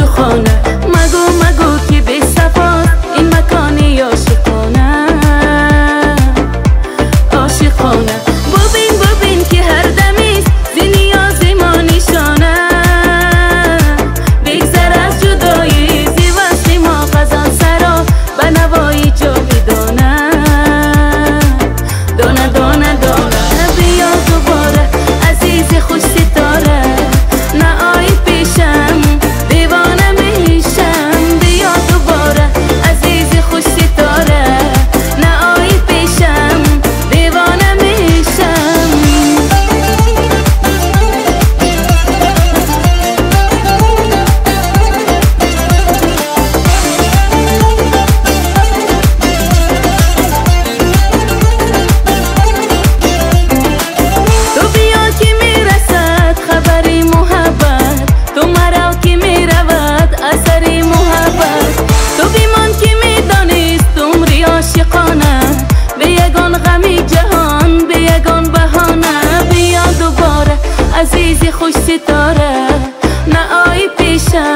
تو خانه. مگو مگو که بی صفاست این مکانی عاشقانه عاشقانه. ببین ببین که هر دمیست زی نیازی ما نشانه. بگذر از جدایی زی وصلی ما خزان سرا به نوایی جاویدانه. دانه دانه دانه بیا دوباره عزیز خوش ستاره. نه آی پیشم دیوانه میشم. بیا دوباره عزیز خوش ستاره. نه آی پیشم دیوانه میشم. تو بیا که میرسد خبری محبت. تو مرا که میرود اثری محبت. تو بیمان که میدانست عمری عاشقانه. به یگان غمی جهان به یگان بهانه. بیا دوباره عزیز خوش ستاره. نه آی پیشم